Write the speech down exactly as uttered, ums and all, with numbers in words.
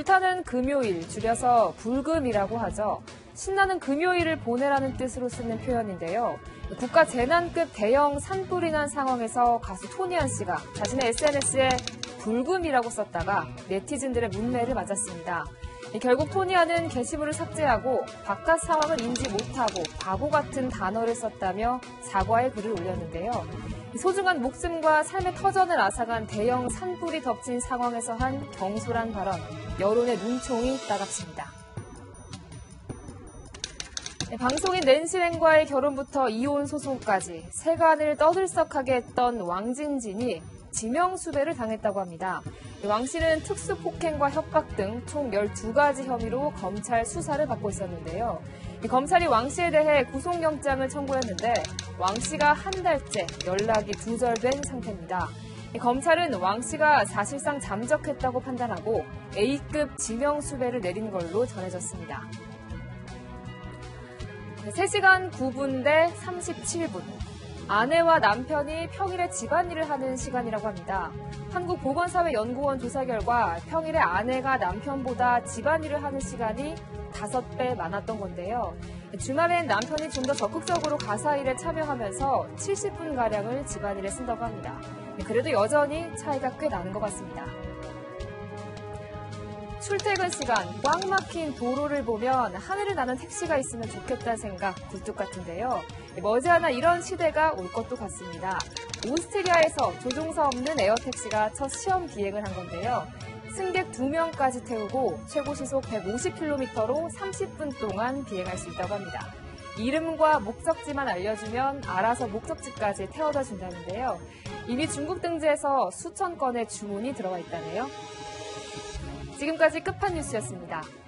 불타는 금요일, 줄여서 불금이라고 하죠. 신나는 금요일을 보내라는 뜻으로 쓰는 표현인데요. 국가 재난급 대형 산불이 난 상황에서 가수 토니안 씨가 자신의 에스엔에스에 불금이라고 썼다가 네티즌들의 문매를 맞았습니다. 결국 토니안은 게시물을 삭제하고 바깥 상황을 인지 못하고 바보 같은 단어를 썼다며 사과의 글을 올렸는데요. 소중한 목숨과 삶의 터전을 앗아간 대형 산불이 덮친 상황에서 한 경솔한 발언, 여론의 눈총이 따갑습니다. 방송인 낸시랭과의 결혼부터 이혼 소송까지 세간을 떠들썩하게 했던 왕진진이 지명수배를 당했다고 합니다. 왕 씨는 특수폭행과 협박 등 총 열두 가지 혐의로 검찰 수사를 받고 있었는데요. 검찰이 왕 씨에 대해 구속영장을 청구했는데 왕 씨가 한 달째 연락이 두절된 상태입니다. 검찰은 왕 씨가 사실상 잠적했다고 판단하고 A급 지명수배를 내린 걸로 전해졌습니다. 세 시간 구 분 대 삼십칠 분. 아내와 남편이 평일에 집안일을 하는 시간이라고 합니다. 한국보건사회연구원 조사 결과 평일에 아내가 남편보다 집안일을 하는 시간이 다섯 배 많았던 건데요. 주말엔 남편이 좀 더 적극적으로 가사일에 참여하면서 칠십 분가량을 집안일에 쓴다고 합니다. 그래도 여전히 차이가 꽤 나는 것 같습니다. 출퇴근 시간 꽉 막힌 도로를 보면 하늘을 나는 택시가 있으면 좋겠다는 생각 굴뚝 같은데요. 머지않아 이런 시대가 올 것도 같습니다. 오스트리아에서 조종사 없는 에어택시가 첫 시험 비행을 한 건데요. 승객 두 명까지 태우고 최고 시속 백오십 킬로미터로 삼십 분 동안 비행할 수 있다고 합니다. 이름과 목적지만 알려주면 알아서 목적지까지 태워다 준다는데요. 이미 중국 등지에서 수천 건의 주문이 들어와 있다네요. 지금까지 끝판 뉴스였습니다.